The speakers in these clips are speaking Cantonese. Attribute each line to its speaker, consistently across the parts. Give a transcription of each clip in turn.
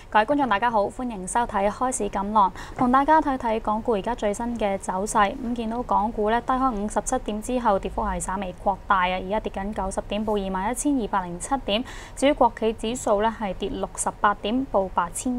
Speaker 1: 各位觀眾大家好，歡迎收睇開市錦囊，同大家睇睇港股而家最新嘅走勢。見到港股咧低開57點之後，跌幅係稍微擴大啊，而家跌緊90點，報21,207點。至於國企指數咧係跌68點，報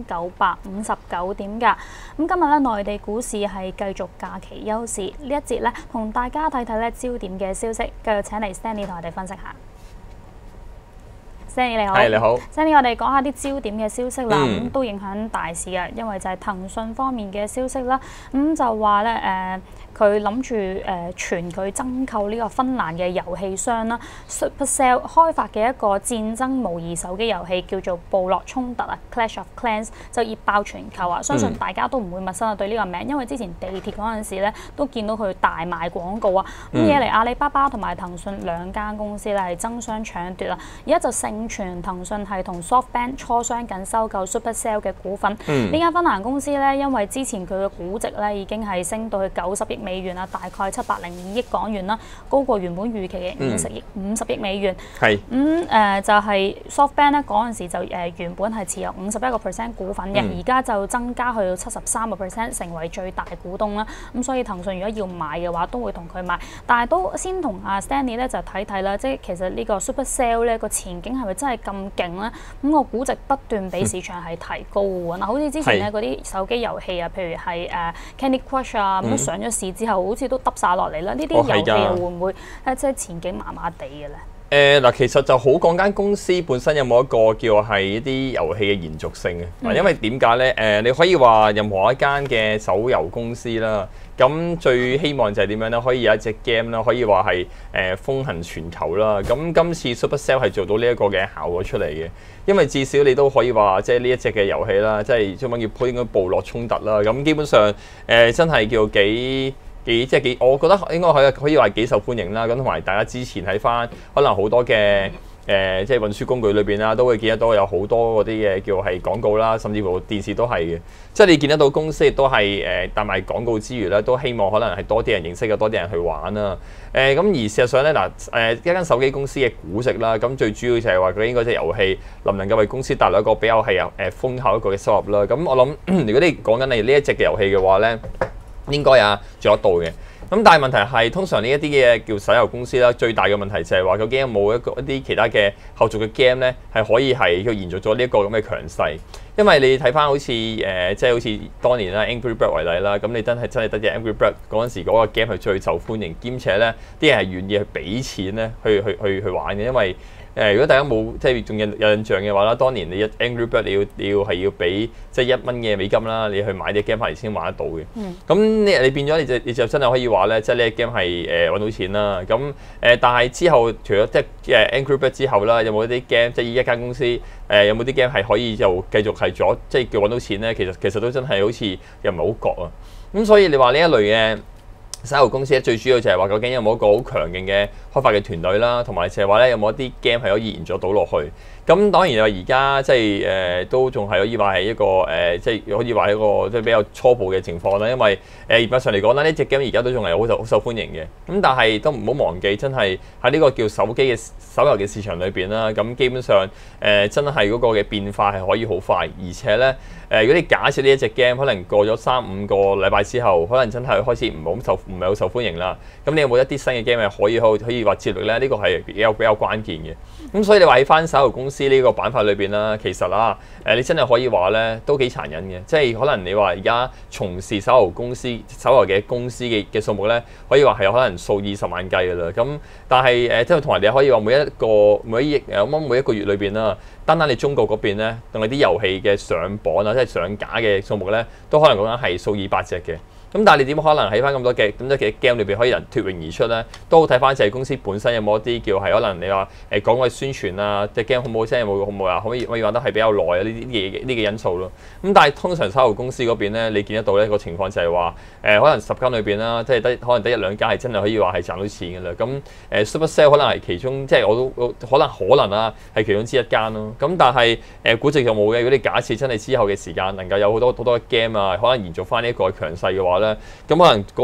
Speaker 1: 8,959點㗎。今日咧內地股市係繼續假期休市，呢一節咧同大家睇睇咧焦點嘅消息，繼續請嚟 Stanley 同我哋分析下。Stanley 你好，
Speaker 2: 你好
Speaker 1: Stanley 我哋講下啲焦點嘅消息啦，都影響大市嘅，因為就係騰訊方面嘅消息啦，就話咧佢諗住傳佢增購呢個芬蘭嘅遊戲商啦 Supercell 開發嘅一個戰爭模擬手機遊戲叫做《部落衝突》啊 Clash of Clans 就熱爆全球啊！相信大家都唔會陌生啊對呢個名，因為之前地鐵嗰陣時咧都見到佢大賣廣告啊！咁惹嚟阿里巴巴同埋騰訊兩間公司咧係爭相搶奪啦，而家就盛傳騰訊係同 SoftBank 磋商緊收購 Supercell 嘅股份。呢間芬蘭公司咧，因為之前佢嘅估值咧已經係升到去90億美元啦，大概702億港元啦，高過原本預期嘅50億美元。係就係 SoftBank 咧嗰陣時就原本係持有51% 股份嘅，而家就增加去到73%，成為最大股東啦。咁所以騰訊如果要買嘅話，都會同佢買。但係都先同阿 Stanley 咧就睇睇啦，即係其實呢個 Supercell 咧個前景係咪真係咁勁咧？咁個估值不斷俾市場係提高嘅喎。好似之前咧嗰啲手機遊戲啊，譬如係Candy Crush 啊，咁上咗市之後，好似都耷晒落嚟啦。呢啲遊戲又會唔會即係前景麻麻地嘅咧？
Speaker 2: 嗱，其實就好講間公司本身有冇一個叫係一啲遊戲嘅延續性嘅。因為點解咧？你可以話任何一間嘅手遊公司啦，咁最希望就係點樣咧？可以有一隻 game 啦，可以話係風行全球啦。咁今次 Supercell 係做到呢一個嘅效果出嚟嘅，因為至少你都可以話即係呢一隻嘅遊戲啦，即係中文叫應該部落衝突啦。咁基本上真係叫我覺得應該可以話幾受歡迎啦。咁同埋大家之前睇翻可能好多嘅即係運輸工具裏邊啦，都會見得到有好多嗰啲嘅叫係廣告啦，甚至乎電視都係嘅。即係你見得到公司亦都係帶賣廣告之餘咧，都希望可能係多啲人認識嘅，多啲人去玩啦。咁而事實上咧一間手機公司嘅估值啦，咁最主要就係話佢應該隻遊戲能唔能夠為公司帶來一個比較係豐厚一個嘅收入啦。咁我諗如果你講緊你呢一隻嘅遊戲嘅話咧，應該做得到嘅。咁但係問題係，通常呢一啲嘅叫手遊公司啦，最大嘅問題就係話究竟有冇一啲其他嘅後續嘅 game 咧，係可以係要延續咗呢一個咁嘅強勢。因為你睇翻好似即係好似當年啦 Angry Bird 為例啦，咁你真係得隻 Angry Bird 嗰陣時嗰個 game 係最受歡迎，兼且咧啲人係願意去俾錢咧去玩嘅，因為如果大家冇即係仲有印象嘅話啦，當年你一 Angry Bird 你要俾即係1蚊嘅美金啦，你去買啲 game 翻嚟先玩得到嘅。咁你變咗你就真係可以話咧，即係呢個 game 係揾到錢啦。咁但係之後除咗即係Angry Bird 之後啦，有冇一啲 game 即係一間公司有冇啲 game 係可以就繼續係咗即係叫揾到錢咧？其實都真係好似又唔係好覺啊。咁所以你話呢一類嘅手遊公司咧，最主要就係話究竟有冇一個好強勁嘅開發嘅團隊啦，同埋就係話咧有冇一啲 game 係可以延續到落去。咁當然話而家即係都仲係可以話係一個即係可以話係一個即係比較初步嘅情況啦。因為嚴格上嚟講啦，呢隻 game 而家都仲係好受歡迎嘅。咁但係都唔好忘記，真係喺呢個叫手機嘅手遊嘅市場裏邊啦。咁基本上真係嗰個嘅變化係可以好快，而且咧如果你假設呢一隻 game 可能過咗3-5個禮拜之後，可能真係開始唔係好受歡迎啦。咁你有冇一啲新嘅 game 係可以話接力咧？呢個係比較關鍵嘅。咁所以你話喺翻手遊公司呢個板塊裏邊啦，其實你真係可以話咧都幾殘忍嘅，即係可能你話而家從事手遊嘅公司嘅數目咧，可以話係有可能數以十萬計㗎啦。咁但係即係同埋你可以話每一個月裏邊啦，單你中國嗰邊咧，同埋啲遊戲嘅上榜啊，即係上架嘅數目咧，都可能講緊係數以百隻嘅。咁但係你點可能喺翻咁多嘅 game 裏邊可以人脫穎而出咧？都好睇翻就係公司本身有冇一啲叫係可能你話講個宣傳啊，隻 game 好唔好聲，有冇話可以玩得係比較耐啊？呢個因素咯。咁但係通常手遊公司嗰邊咧，你見得到呢個情況就係話可能10間裏邊啦，即係可能得1-2間係真係可以話係賺到錢嘅啦。咁Supercell 可能係其中，即係我都可能啦係其中之一間咯。咁但係估值就冇嘅。如果你假設真係之後嘅時間能夠有好多 game 啊，可能延續翻呢一個強勢嘅話咧，咁可能嗰個嘅收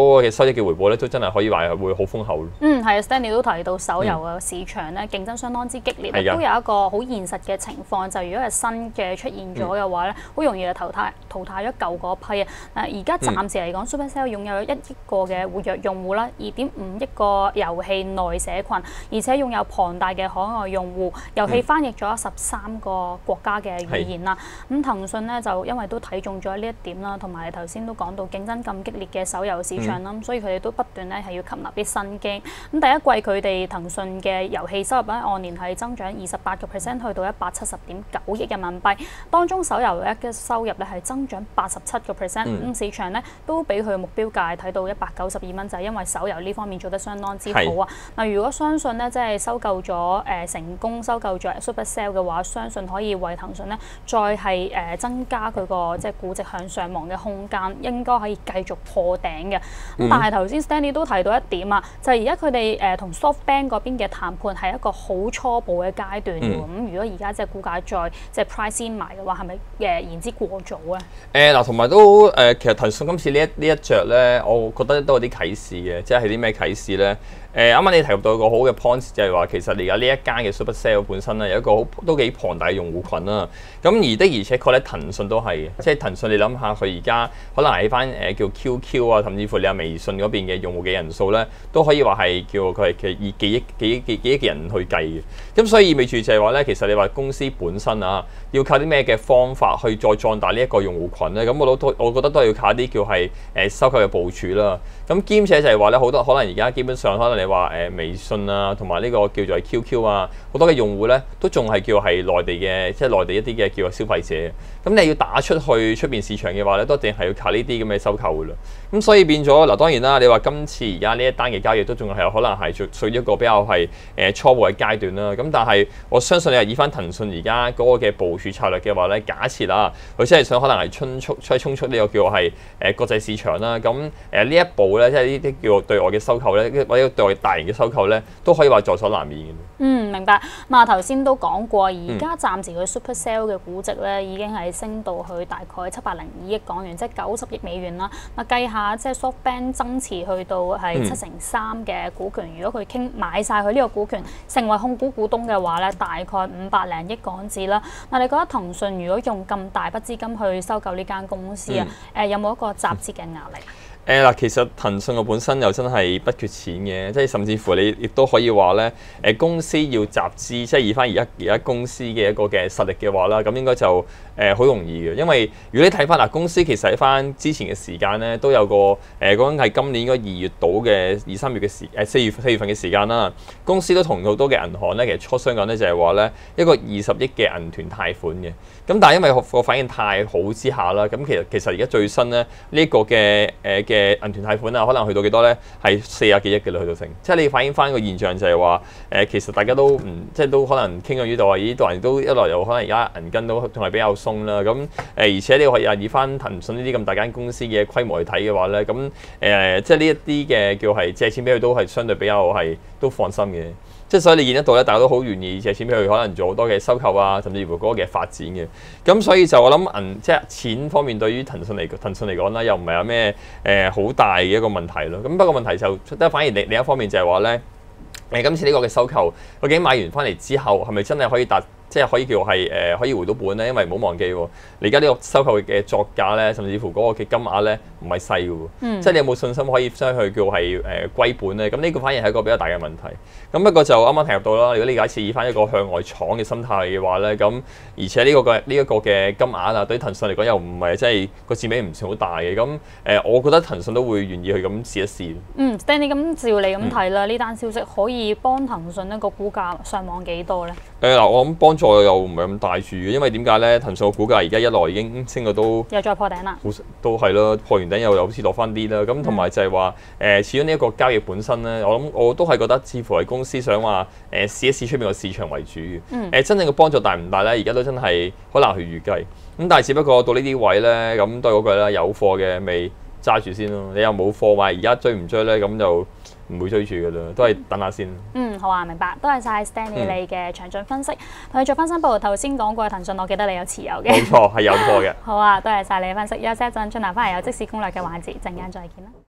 Speaker 2: 初嘅回報咧，都真係可以話係會好豐厚。
Speaker 1: 係啊 ，Stanley 都提到手遊嘅市場咧競爭相當之激烈，都有一個好現實嘅情況，就如果係新嘅出現咗嘅話咧，好容易就淘汰咗舊嗰批啊。而家暫時嚟講，Supercell 擁有1億個嘅活躍用戶啦，2.5億個遊戲內社群，而且擁有龐大嘅海外用戶，遊戲翻譯咗13個國家嘅語言啦。咁騰訊咧就因為都睇中咗呢一點啦，同埋頭先都講到競爭咁激烈嘅手遊市場啦，所以佢哋都不斷咧係要吸納啲新機。咁第一季佢哋騰訊嘅遊戲收入咧按年係增長28%，去到170.9億人民幣，當中手遊咧嘅收入咧係增長87%。咁市場咧都俾佢目標價睇到192蚊，就係因為手遊呢方面做得相當之好啊。嗱，如果相信咧即係收購咗成功收購咗 Supercell 嘅話，相信可以為騰訊咧再係增加佢個即係估值向上望嘅空間，應該可以繼續破頂嘅。咁但係頭先 Stanley 都提到一點啊，就係而家佢哋同 SoftBank 嗰邊嘅談判係一個好初步嘅階段喎。咁如果而家即係股價再即係 price in 埋嘅話，係咪言之過早咧？
Speaker 2: 嗱，同埋都其實騰訊今次呢一著咧，我覺得都有啲啟示嘅，即係啲咩啟示咧？啱啱你提及到一個好嘅 point 就係話，其實而家呢一間嘅 Supercell 本身咧有一個都幾龐大嘅用戶群啦。咁而且確咧，騰訊都係即係騰訊，你諗下佢而家可能喺翻叫 QQ 啊，甚至乎你有微信嗰邊嘅用戶嘅人數咧，都可以話係叫佢係以幾億嘅人去計嘅。咁所以意味住就係話咧，其實你話公司本身啊，要靠啲咩嘅方法去再壯大呢一個用戶群咧？咁我覺得都係要靠一啲叫係收購嘅部署啦。咁兼且就係話咧，好多可能而家基本上可能你話微信啊，同埋呢個叫做 QQ 啊，好多嘅用戶咧都仲係叫係內地嘅，即係內地一啲嘅叫做消費者。咁你要打出去出邊市場嘅話咧，都一定係要靠呢啲咁嘅收購噶啦。咁所以變咗嗱，當然啦，你話今次而家呢一單嘅交易都仲係可能係屬於一個比較係初步嘅階段啦。咁但係我相信你係以翻騰訊而家嗰個嘅部署策略嘅話咧，假設啦，佢真係想可能係衝出呢個叫係國際市場啦。咁呢一步咧，即係呢啲叫對外嘅收購咧，或者對外大型嘅收購咧，都可以話在所難免嘅。
Speaker 1: 明白。咁頭先都講過，而家暫時佢 Supercell 嘅估值咧已經係升到去大概702億港元，即係90億美元啦。計下即係 SoftBank 增持去到係3%嘅股權，如果佢買晒佢呢個股權，成為控股股東嘅話咧，大概500零億港紙啦。你覺得騰訊如果用咁大筆資金去收購呢間公司啊，有冇一個集資嘅壓力？
Speaker 2: 其實騰訊個本身又真係不缺錢嘅，即係甚至乎你亦都可以話咧，公司要集資，即係以翻而家公司嘅一個嘅實力嘅話啦，咁應該就好容易嘅，因為如果你睇翻嗱，公司其實喺翻之前嘅時間咧，都有個講緊係今年應該2月到嘅2、3月嘅4月份嘅時間啦，公司都同好多嘅銀行咧，其實磋商緊咧就係話咧一個20億嘅銀團貸款嘅，咁但係因為個反應太好之下啦，咁其實而家最新咧呢個嘅銀團貸款啊，可能去到幾多咧？係40幾億嘅啦，去到成。即係你反映翻個現象就係話，其實大家都即係都可能傾向於度話，咦，度人都一來又可能而家銀根都仲係比較鬆啦。咁而且你可以以翻騰訊呢啲咁大間公司嘅規模去睇嘅話咧，咁即係呢一啲嘅叫係借錢俾佢都係相對比較係都放心嘅。即係所以你見得到咧，大家都好願意借錢俾佢，可能做好多嘅收購啊，甚至乎嗰個嘅發展嘅。咁所以就我諗即係錢方面對於騰訊嚟講啦，又唔係有咩好大嘅一個問題咯。咁不過問題就反而另一方面就係話咧，今次呢個嘅收購，究竟買完翻嚟之後係咪真係可以即係可以叫係可以回到本咧？因為唔好忘記喎，你而家呢個收購嘅作價咧，甚至乎嗰個嘅金額咧，唔係細嘅喎。即係你有冇信心可以將佢叫係歸本咧？咁呢個反而係一個比較大嘅問題。咁不過就啱啱提及到啦，如果你假設以翻一個向外闖嘅心態嘅話咧，咁而且呢一個嘅金額啊，對於騰訊嚟講又唔係即係個佔比唔算好大嘅。咁我覺得騰訊都會願意去咁試一試。
Speaker 1: Stanley 咁照你咁睇啦，呢單消息可以幫騰訊一個股價上網幾多咧？
Speaker 2: 我諗幫助又唔係咁大住嘅，因為點解咧？騰訊個股價而家一來已經升到都
Speaker 1: 又再破頂啦，
Speaker 2: 都係咯，破完頂又好似落翻啲啦。咁同埋就係話始終呢一個交易本身咧，我都係覺得似乎係公司想話試一試出面個市場為主嘅。真正嘅幫助大唔大咧？而家都真係好難去預計。咁但係只不過到呢啲位咧，咁都係嗰句啦，有貨嘅未揸住先咯。你又冇貨買，而家追唔追咧？咁就唔會追住噶啦，都係等下先。
Speaker 1: 好啊，明白。多謝晒 Stanley 你嘅詳盡分析，同你做翻新報。頭先講過騰訊，我記得你有持有嘅。
Speaker 2: 冇錯，係有貨嘅。
Speaker 1: 好啊，多謝晒你嘅分析。休息一陣，轉頭翻嚟有即時攻略嘅環節，陣間再見啦。